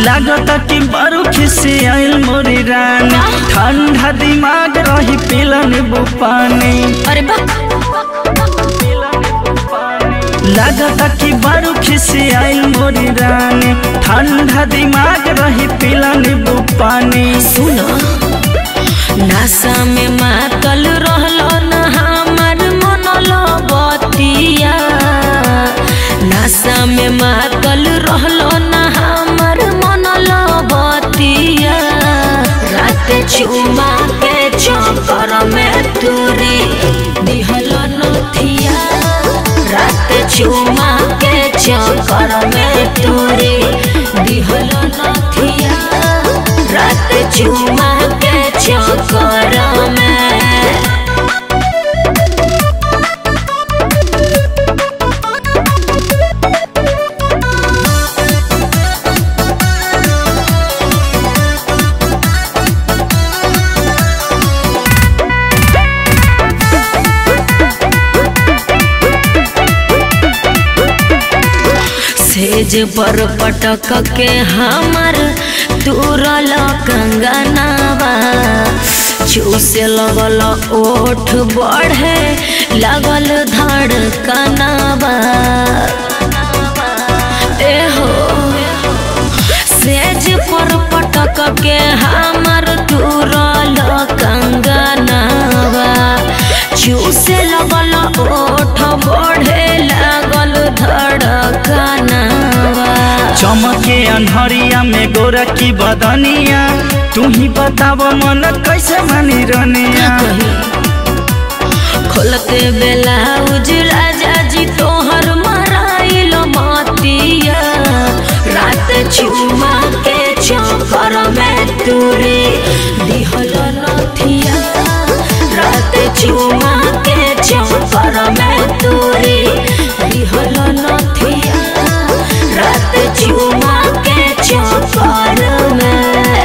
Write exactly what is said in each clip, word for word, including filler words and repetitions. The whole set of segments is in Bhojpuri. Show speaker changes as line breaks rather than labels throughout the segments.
लागता कि बारूख से आइल मोरी रानी, ठंडा दिमाग रही पिलन बुपानी।
अरे बा
लागता कि बारूख से आइल मोरी रानी, ठंडा दिमाग रही पिलन बुपानी।
सुनो नासा में मातल रहलो न हमार मनलो बतिया, नासा में मातल रहलो न हमार मनलो बतिया। रात चुमा के चक्कर में तुरी दिहलो नथिया, रात चुमा के चक्कर में तुरी दिहलो नथिया, रात चुमा के चक्कर में। सेज पर पटक के हमार तुरल कंगनावा, चूसे लगल ओठ बढ़े लगल धड़कनावा। ए हो सेज पर पटक के हमार तुरल कंगनावा, चूसे लगल ओठ बढ़े लगल धड़कनावा।
चमके अनहरिया में गोरा की बदनिया, तू ही बताव मन कैसे मानी रनिया।
खोलते बेला उजला जाजी तोहर मराइल मतिया, रात चुमा के चक्कर में तुरी दिहलो नथिया, रात चुमा के चक्कर में तुरी दिहलो नथिया, रात चुमा के चक्कर में।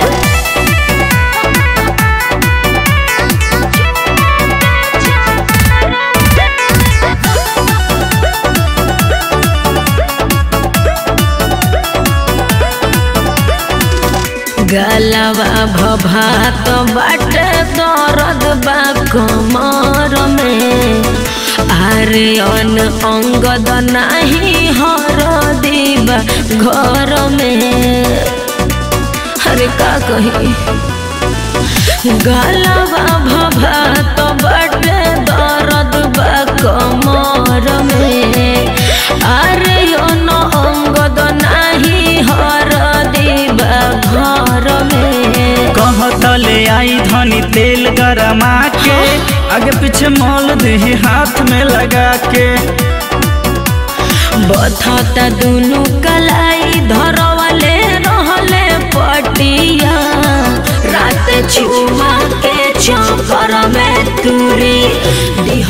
गलवा भभात बाटे दर्द बा कमर में, अरे अन अंगद नहीं हर दीबा घर में। अरे का कही गलवा भभात बाटे दर्द बा कमर में, अरे अन अंगद नहीं हर दीबा घर में।
कहतले आई धनी तेल गरमा के, आगे पीछे मोल दे हाथ में लगा के।
बथता दुनु कलाई धरवाले रहले पटिया, रात चुमा के चक्कर में तुरी